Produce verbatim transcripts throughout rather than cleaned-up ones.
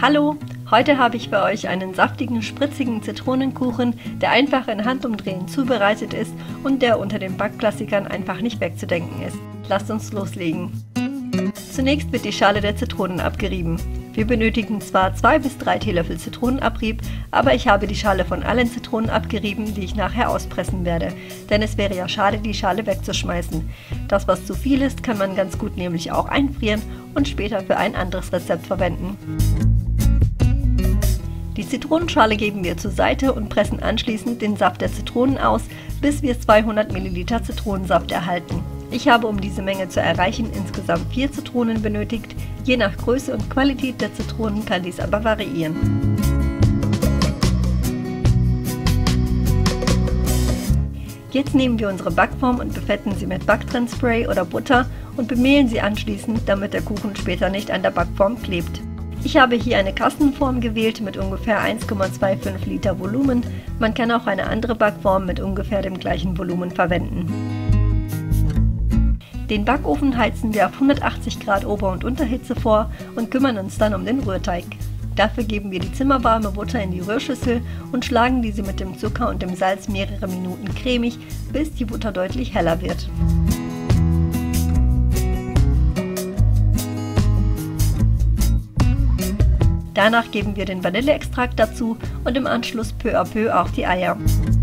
Hallo, heute habe ich für euch einen saftigen, spritzigen Zitronenkuchen, der einfach in Handumdrehen zubereitet ist und der unter den Backklassikern einfach nicht wegzudenken ist. Lasst uns loslegen. Zunächst wird die Schale der Zitronen abgerieben. Wir benötigen zwar zwei bis drei Teelöffel Zitronenabrieb, aber ich habe die Schale von allen Zitronen abgerieben, die ich nachher auspressen werde, denn es wäre ja schade, die Schale wegzuschmeißen. Das, was zu viel ist, kann man ganz gut nämlich auch einfrieren und später für ein anderes Rezept verwenden. Die Zitronenschale geben wir zur Seite und pressen anschließend den Saft der Zitronen aus, bis wir zweihundert Milliliter Zitronensaft erhalten. Ich habe, um diese Menge zu erreichen, insgesamt vier Zitronen benötigt. Je nach Größe und Qualität der Zitronen kann dies aber variieren. Jetzt nehmen wir unsere Backform und befetten sie mit Backtrennspray oder Butter und bemehlen sie anschließend, damit der Kuchen später nicht an der Backform klebt. Ich habe hier eine Kastenform gewählt mit ungefähr eins Komma fünfundzwanzig Liter Volumen. Man kann auch eine andere Backform mit ungefähr dem gleichen Volumen verwenden. Den Backofen heizen wir auf hundertachtzig Grad Ober- und Unterhitze vor und kümmern uns dann um den Rührteig. Dafür geben wir die zimmerwarme Butter in die Rührschüssel und schlagen diese mit dem Zucker und dem Salz mehrere Minuten cremig, bis die Butter deutlich heller wird. Danach geben wir den Vanilleextrakt dazu und im Anschluss peu à peu auch die Eier.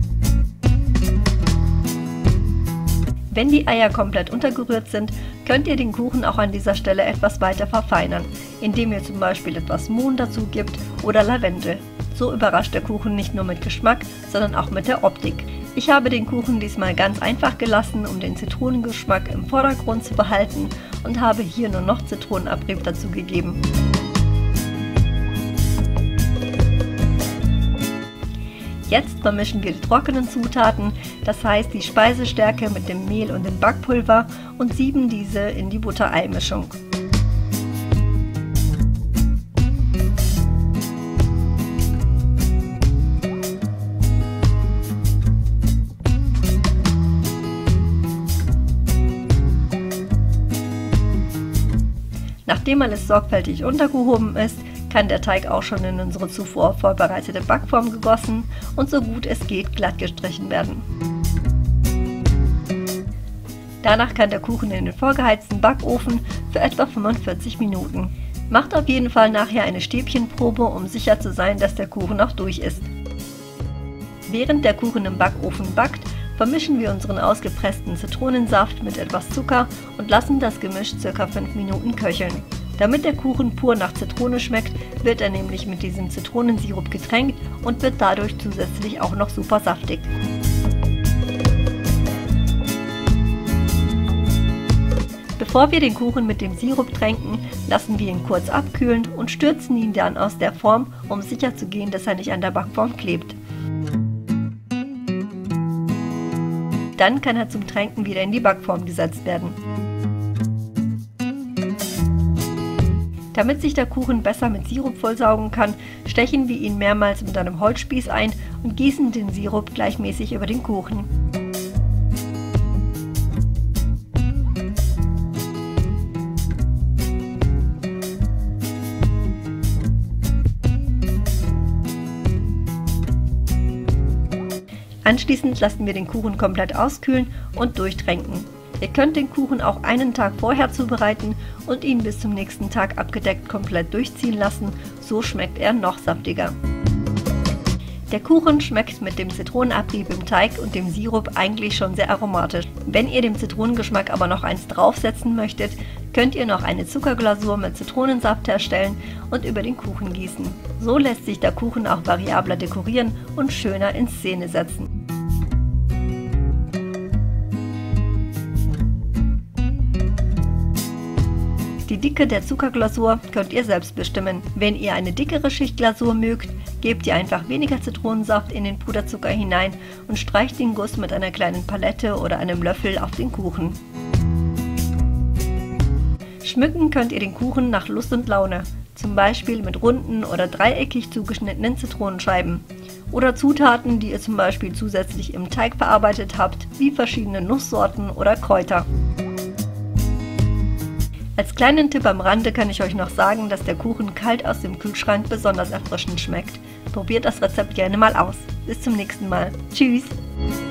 Wenn die Eier komplett untergerührt sind, könnt ihr den Kuchen auch an dieser Stelle etwas weiter verfeinern, indem ihr zum Beispiel etwas Mohn dazu gibt oder Lavendel. So überrascht der Kuchen nicht nur mit Geschmack, sondern auch mit der Optik. Ich habe den Kuchen diesmal ganz einfach gelassen, um den Zitronengeschmack im Vordergrund zu behalten und habe hier nur noch Zitronenabrieb dazu gegeben. Jetzt vermischen wir die trockenen Zutaten, das heißt die Speisestärke mit dem Mehl und dem Backpulver und sieben diese in die Butter-Ei-Mischung. Nachdem alles sorgfältig untergehoben ist, kann der Teig auch schon in unsere zuvor vorbereitete Backform gegossen und so gut es geht glatt gestrichen werden. Danach kann der Kuchen in den vorgeheizten Backofen für etwa fünfundvierzig Minuten. Macht auf jeden Fall nachher eine Stäbchenprobe, um sicher zu sein, dass der Kuchen auch durch ist. Während der Kuchen im Backofen backt, vermischen wir unseren ausgepressten Zitronensaft mit etwas Zucker und lassen das Gemisch ca. fünf Minuten köcheln. Damit der Kuchen pur nach Zitrone schmeckt, wird er nämlich mit diesem Zitronensirup getränkt und wird dadurch zusätzlich auch noch super saftig. Bevor wir den Kuchen mit dem Sirup tränken, lassen wir ihn kurz abkühlen und stürzen ihn dann aus der Form, um sicherzugehen, dass er nicht an der Backform klebt. Dann kann er zum Tränken wieder in die Backform gesetzt werden. Damit sich der Kuchen besser mit Sirup vollsaugen kann, stechen wir ihn mehrmals mit einem Holzspieß ein und gießen den Sirup gleichmäßig über den Kuchen. Anschließend lassen wir den Kuchen komplett auskühlen und durchtränken. Ihr könnt den Kuchen auch einen Tag vorher zubereiten und ihn bis zum nächsten Tag abgedeckt komplett durchziehen lassen, so schmeckt er noch saftiger. Der Kuchen schmeckt mit dem Zitronenabrieb im Teig und dem Sirup eigentlich schon sehr aromatisch. Wenn ihr dem Zitronengeschmack aber noch eins draufsetzen möchtet, könnt ihr noch eine Zuckerglasur mit Zitronensaft herstellen und über den Kuchen gießen. So lässt sich der Kuchen auch variabler dekorieren und schöner in Szene setzen. Die Dicke der Zuckerglasur könnt ihr selbst bestimmen. Wenn ihr eine dickere Schicht Glasur mögt, gebt ihr einfach weniger Zitronensaft in den Puderzucker hinein und streicht den Guss mit einer kleinen Palette oder einem Löffel auf den Kuchen. Schmücken könnt ihr den Kuchen nach Lust und Laune, zum Beispiel mit runden oder dreieckig zugeschnittenen Zitronenscheiben. Oder Zutaten, die ihr zum Beispiel zusätzlich im Teig verarbeitet habt, wie verschiedene Nusssorten oder Kräuter. Als kleinen Tipp am Rande kann ich euch noch sagen, dass der Kuchen kalt aus dem Kühlschrank besonders erfrischend schmeckt. Probiert das Rezept gerne mal aus. Bis zum nächsten Mal. Tschüss!